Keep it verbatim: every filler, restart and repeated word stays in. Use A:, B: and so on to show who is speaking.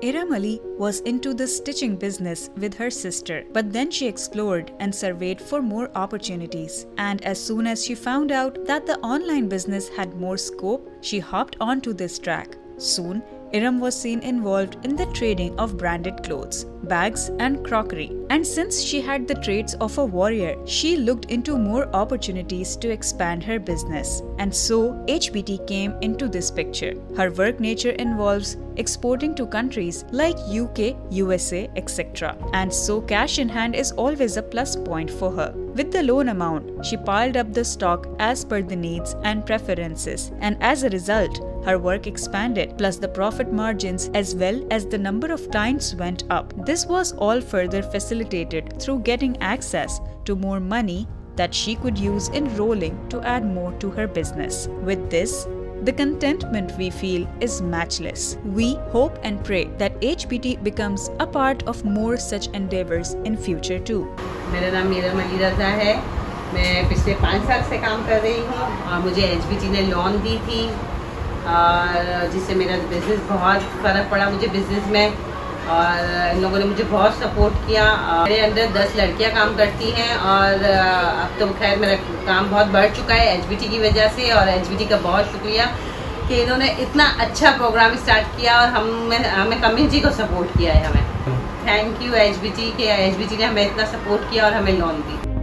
A: Iram Ali was into the stitching business with her sister, but then she explored and surveyed for more opportunities. And as soon as she found out that the online business had more scope, she hopped onto this track. Soon, Iram was seen involved in the trading of branded clothes, bags and crockery. And since she had the traits of a warrior, she looked into more opportunities to expand her business. And so H B T came into this picture. Her work nature involves exporting to countries like U K, U S A, et cetera. And so cash in hand is always a plus point for her. With the loan amount, she piled up the stock as per the needs and preferences. And as a result, her work expanded, plus the profit margins as well as the number of clients went up. This was all further facilitated through getting access to more money that she could use in rolling to add more to her business. With this, the contentment we feel is matchless. We hope and pray that H B T becomes a part of more such endeavors in future too.
B: मेरा नाम इरम अली रज़ा है। मैं पिछले पाँच साल से काम कर रही हूँ और मुझे एच बी टी ने लोन दी थी, और जिससे मेरा बिज़नेस बहुत फ़र्क पड़ा मुझे बिज़नेस में, और इन लोगों ने मुझे बहुत सपोर्ट किया। मेरे अंदर दस लड़कियां काम करती हैं और अब तो खैर मेरा काम बहुत बढ़ चुका है एच बी टी की वजह से, और एच बी टी का बहुत शुक्रिया कि इन्होंने इतना अच्छा प्रोग्राम स्टार्ट किया और हम हमें कम्युनिटी को सपोर्ट किया है। हमें thank you H B T के एच बी टी ने हमें इतना सपोर्ट किया और हमें लोन दी।